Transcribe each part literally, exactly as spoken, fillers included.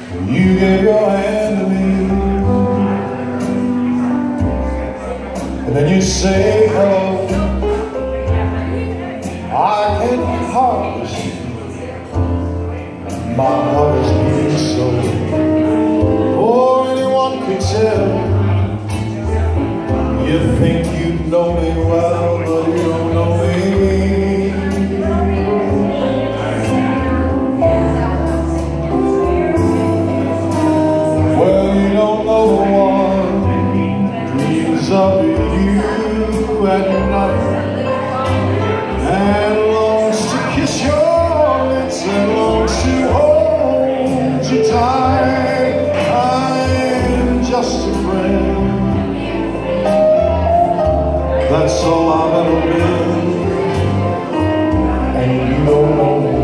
You gave your hand to me, and then you say hello. I can hardly see. My heart is beating so. Oh, anyone could tell. You think you know me well, but you don't know me. Well, you don't know the one dreams of you at night and longs to kiss your lips and longs to hold you tight. I'm just a friend. That's all I've ever been, and you don't know me.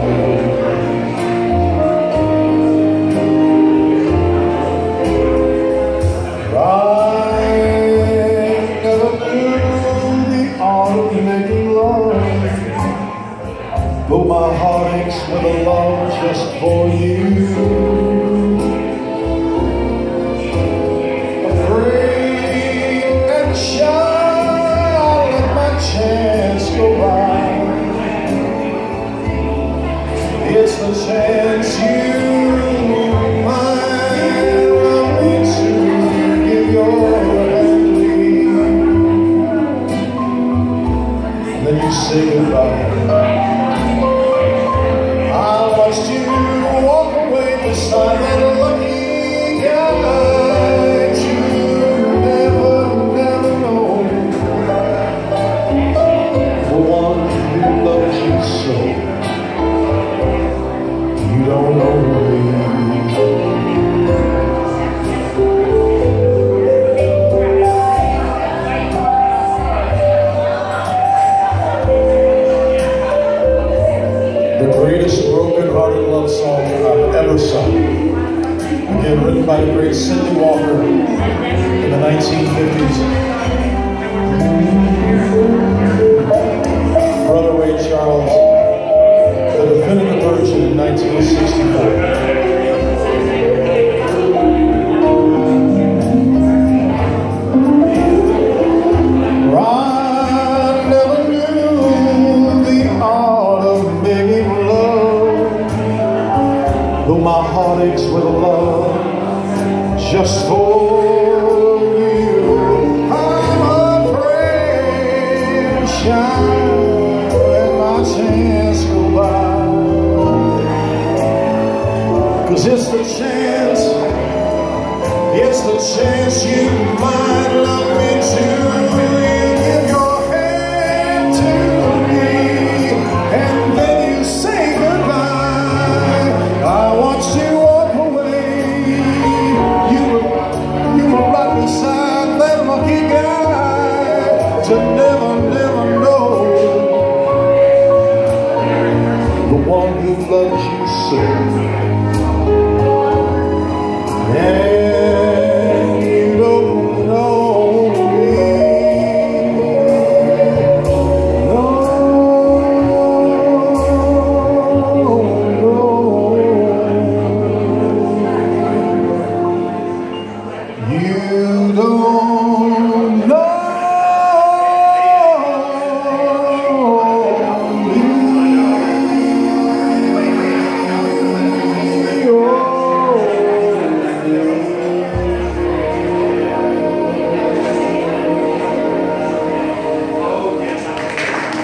I never knew the art of making love, but my heart aches with a love just for you. It's the chance you might love me to give your hand to me, and then you say goodbye. I watched you walk away beside that lucky guy you never, never know, the one who loves you so. You don't know me. The greatest broken-hearted love song I've ever sung. Again, written by the great Cindy Walker in the nineteen fifties. Brother Ray Charles. The definitive version in nineteen sixty-four. I never knew the art of making love, though my heart aches with a love just for you. I'm afraid to shine, let my chance go by. 'Cause it's the chance, it's the chance you might love me too.